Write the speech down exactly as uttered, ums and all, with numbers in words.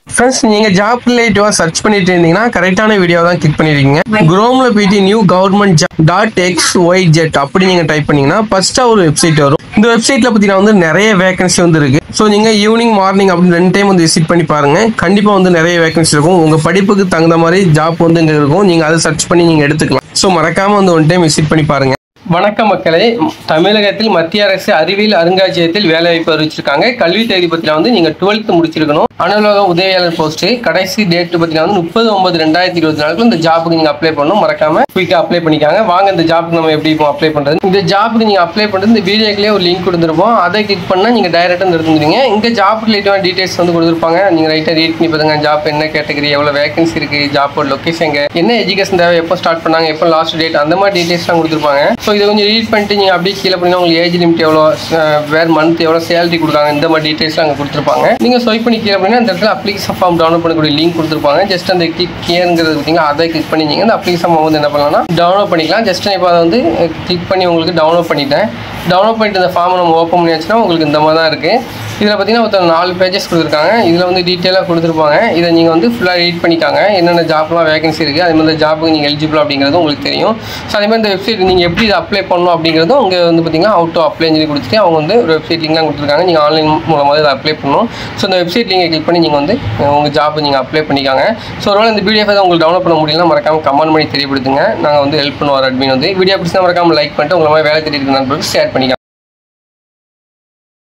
Friends, நீங்க job ரிலேட்டிவா search பண்ணிட்டு இருந்தீங்கன்னா கரெக்டான வீடியோ தான் கிளிக் பண்ணிருக்கீங்க. குரோம்ல போயிட்டு new government job dot x y z அப்படி நீங்க டைப் பண்ணீங்கன்னா ஃபர்ஸ்டா ஒரு வெப்சைட் வரும். இந்த வெப்சைட்ல பார்த்தீங்கன்னா வந்து நிறைய வேகன்சி வந்து இருக்கு. ஸோ நீங்க ஈவினிங் மார்னிங் அப்படின்னு ரெண்டு டைம் வந்து விசிட் பண்ணி பாருங்க. கண்டிப்பா வந்து நிறைய வேகன்சி இருக்கும். உங்க படிப்புக்கு தகுந்த மாதிரி ஜாப் வந்து இங்க இருக்கும். நீங்க அதை சர்ச் பண்ணி நீங்க எடுத்துக்கலாம். ஸோ மறக்காம வந்து ஒன் டைம் விசிட் பண்ணி பாருங்க. வணக்கம் மக்களே, தமிழகத்தில் மத்திய அரசு அறிவியல் அருங்காட்சியகத்தில் வேலைவாய்ப்பு அறிவிச்சிருக்காங்க. கல்வி தகுதி பத்தினா வந்து நீங்க டுவெல்த் முடிச்சிருக்கணும். அலுவலக உதவியாளர் போஸ்ட் கடைசி டேட் பத்தினா வந்து முப்பது ஒன்பது ரெண்டாயிரத்தி இருபத்தி நாலுக்கு இந்த ஜாப்புக்கு நீங்க அப்ளை பண்ணணும். மறக்காம குயிக்கா அப்ளை பண்ணிக்காங்க. வாங்க இந்த ஜாப்புக்கு நம்ம எப்படி இப்போ அப்ளை பண்றது. இந்த ஜாப்புக்கு நீங்க அப்ளை பண்றது இந்த வீடியோக்குள்ளே ஒரு லிங்க் கொடுத்துருப்போம். அதை கிளிக் பண்ணா நீங்க டைரக்டா எடுத்துருந்தீங்க. இந்த ஜாப் ரிலேட்டிவான டீடைல்ஸ் வந்து கொடுத்துருப்பாங்க. நீங்க ரைட்டா ரீட் பண்ணி பாருங்க. ஜாப் என்ன கேட்டகரி, எவ்வளவு வேகன்சி இருக்கு, ஜாப்போட லொகேஷன், என்ன எஜுகேஷன் தேவை, எப்போ ஸ்டார்ட் பண்ணாங்க, எப்போ லாஸ்ட் டேட், அந்த மாதிரி டீடைல்ஸ் எல்லாம் கொடுத்துருப்பாங்க. ஸோ இதை கொஞ்சம் ரீட் பண்ணிட்டு நீங்கள் அப்படியே கீழே பண்ணீங்கன்னா உங்களுக்கு ஏஜ் லிமிட் எவ்வளோ, வேறு மந்த் எவ்வளோ சேலரி கொடுக்காங்க, இந்த மாதிரி டீடைல்ஸ்லாம் அங்கே கொடுத்துருப்பாங்க. நீங்கள் ஸ்வைப் பண்ணி கீழே பண்ணீங்கன்னா அந்த இடத்துல அப்ளிகேஷன் ஃபார்ம் டவுன்லோட் பண்ணக்கூடிய லிங்க் கொடுத்துருப்பாங்க. ஜஸ்ட் அந்த கிளிக் கேருங்கிறது பார்த்தீங்கன்னா அதை கிளிக் பண்ணி நீங்கள் அந்த அப்ளிகேஷன் ஃபார்ம் வந்து என்ன பண்ணலாம்னா டவுன்லோட் பண்ணிக்கலாம். ஜஸ்ட் இப்போ அதை வந்து கிளிக் பண்ணி உங்களுக்கு டவுன்லோட் பண்ணிட்டேன். டவுன்லோட் பண்ணிட்டு இந்த ஃபார்மை நம்ம ஓப்பன் பண்ணியாச்சுன்னா உங்களுக்கு இந்த மாதிரி தான் இருக்குது. இதில் பார்த்தீங்கன்னா ஒருத்தர் நாலு பேஜஸ் கொடுத்துருக்காங்க. இதில் வந்து டீட்டெயிலாக கொடுத்துருப்பாங்க. இதை நீங்கள் வந்து ஃபுல்லாக ரீட் பண்ணிக்காங்க. என்னென்ன ஜாப்லாம் வேகன்சி இருக்குது, அதே மாதிரி ஜாப்புக்கு நீங்கள் எலிஜிபிள் அப்படிங்கிறது உங்களுக்கு தெரியும். ஸோ அதே மாதிரி இந்த வெப்சைட் நீங்கள் எப்படி இதை அப்ளை பண்ணணும் அப்படிங்கிறதும் உங்க வந்து பார்த்தீங்கன்னா அவுட் டு அப்ளை சொல்லி கொடுத்துட்டு அவங்க வந்து ஒரு வெப்சைட் லிங்க்லாம் கொடுத்துருக்காங்க. நீங்கள் ஆன்லைன் மூலமாக இதை அப்ளை பண்ணணும். ஸோ இந்த வெப்சைட் லிங்கை கிளிக் பண்ணி நீங்கள் வந்து உங்கள் ஜாப் நீங்கள் அப்ளை பண்ணிக்காங்க. ஸோ ஒருவேளை இந்த பிடிஎஃப் தான் உங்களுக்கு டவுன்லோட் பண்ண முடியலன்னா மறக்காமல் கமெண்ட் பண்ணி தெரியப்படுத்துங்க. நாங்கள் வந்து ஹெல்ப் பண்ணுவோம் அட்மின் வந்து. வீடியோ பிடிச்சா மறக்காமல் லைக் பண்ணிட்டு உங்களை மாதிரி வேலை தேடி இருக்கிற நண்பர்களுக்கு ஷேர் பண்ணிக்கலாம்.